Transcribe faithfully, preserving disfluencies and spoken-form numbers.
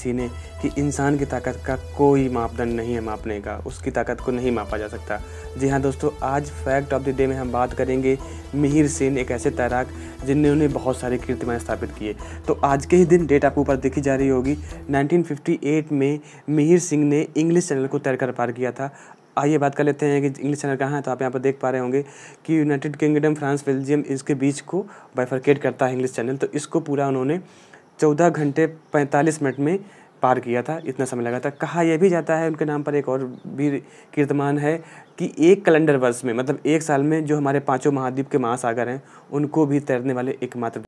किसी ने कि इंसान की ताकत का कोई मापदंड नहीं है मापने का, उसकी ताकत को नहीं मापा जा सकता। जी हाँ दोस्तों, आज फैक्ट ऑफ द डे में हम बात करेंगे मिहिर सेन, एक ऐसे तैराक जिन्होंने बहुत सारे कीर्तिमान स्थापित किए। तो आज के ही दिन डेट आपको ऊपर देखी जा रही होगी, नाइनटीन फिफ्टी एट में मिहिर सिंह ने इंग्लिश चैनल को तैरकर पार किया था। आइए बात कर लेते हैं कि इंग्लिश चैनल कहाँ है। तो आप यहाँ पर देख पा रहे होंगे कि यूनाइटेड किंगडम, फ्रांस, बेल्जियम, इसके बीच को बाइफरकेट करता है इंग्लिश चैनल। तो इसको पूरा उन्होंने चौदह घंटे पैंतालीस मिनट में पार किया था, इतना समय लगा था। कहा यह भी जाता है उनके नाम पर एक और भी कीर्तिमान है कि एक कैलेंडर वर्ष में, मतलब एक साल में, जो हमारे पांचों महाद्वीप के महासागर हैं उनको भी तैरने वाले एकमात्र